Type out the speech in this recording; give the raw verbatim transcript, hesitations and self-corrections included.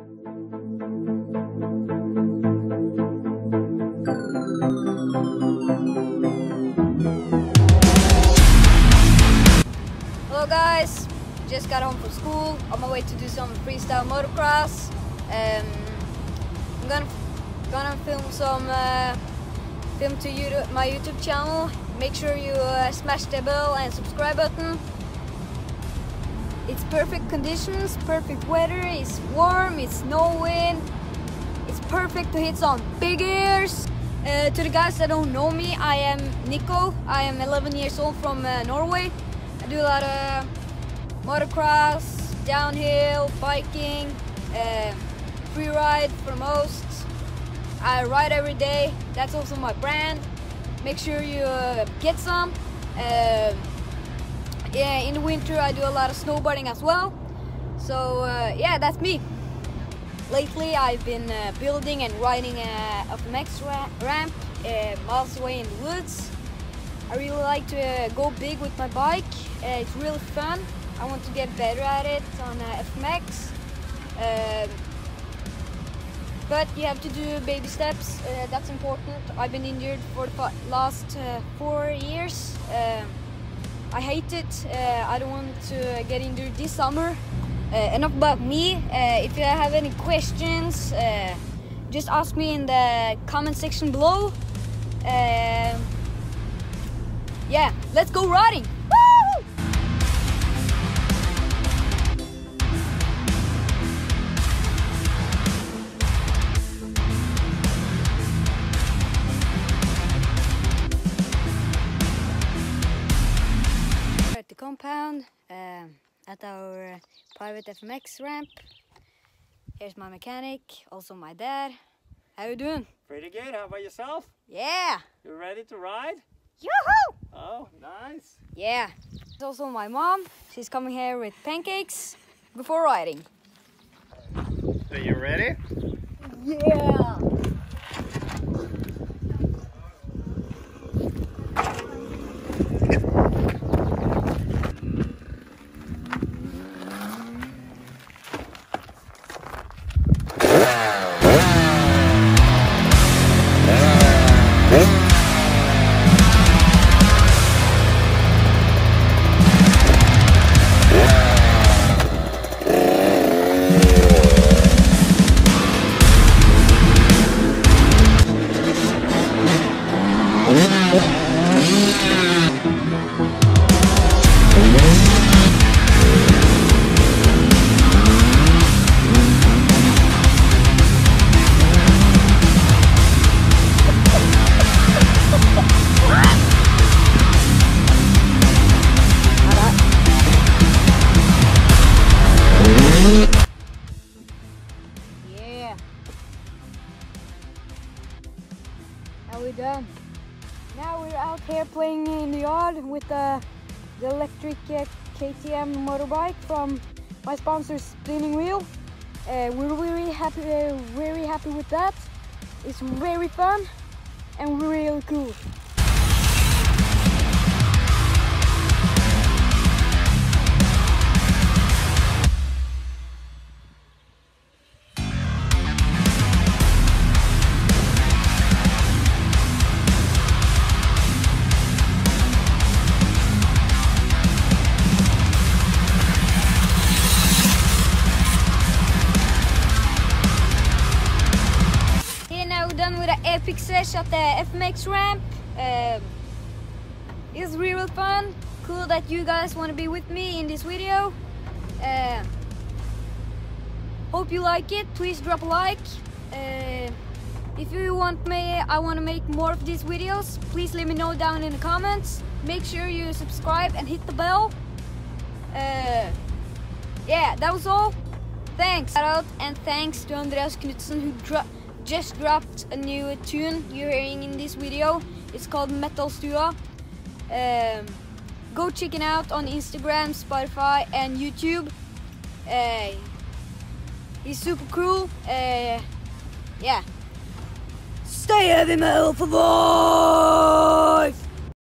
Hello guys, just got home from school, on my way to do some freestyle motocross. Um, I'm gonna gonna film some uh, film to YouTube, my YouTube channel. Make sure you uh, smash the bell and subscribe button. It's perfect conditions, perfect weather. It's warm, it's snowing. It's perfect to hit some big airs. Uh, to the guys that don't know me, I am Nico. I am eleven years old from uh, Norway. I do a lot of motocross, downhill, biking, uh, free ride for most. I ride every day. That's also my brand. Make sure you uh, get some. Uh, yeah, in the winter I do a lot of snowboarding as well. So uh, yeah, that's me. Lately I've been uh, building and riding a F M X ra ramp uh, miles away in the woods. I really like to uh, go big with my bike. Uh, it's really fun. I want to get better at it on uh, F M X. Um, but you have to do baby steps. Uh, that's important. I've been injured for the last uh, four years. Uh, I hate it. Uh, I don't want to get injured this summer. Uh, enough about me. Uh, if you have any questions, uh, just ask me in the comment section below. Uh, yeah, let's go riding! Woo! At the compound, uh, at our uh, private F M X ramp. Here's my mechanic, also my dad. How you doing? Pretty good. How about yourself? Yeah! You ready to ride? Yoo-hoo! Oh, nice. Yeah. There's also my mom. She's coming here with pancakes before riding. So you ready? Yeah! Yeah. Now we're done. Now we're out here playing in the yard with uh, the electric uh, K T M motorbike from my sponsor Spinning Wheel. Uh, we're really happy, uh, very happy with that. It's very fun and really cool. Done with an epic sesh at the F M X ramp. Uh, it's really fun. Cool that you guys want to be with me in this video. Uh, hope you like it. Please drop a like. Uh, if you want me, I want to make more of these videos. Please let me know down in the comments. Make sure you subscribe and hit the bell. Uh, yeah, that was all. Thanks. Shout out and thanks to Andreas Knudsen who dropped. Just dropped a new tune you're hearing in this video. It's called Metal Stua. Um, go check it out on Instagram, Spotify and YouTube. Uh, he's super cool. Uh, yeah. Stay heavy metal for life!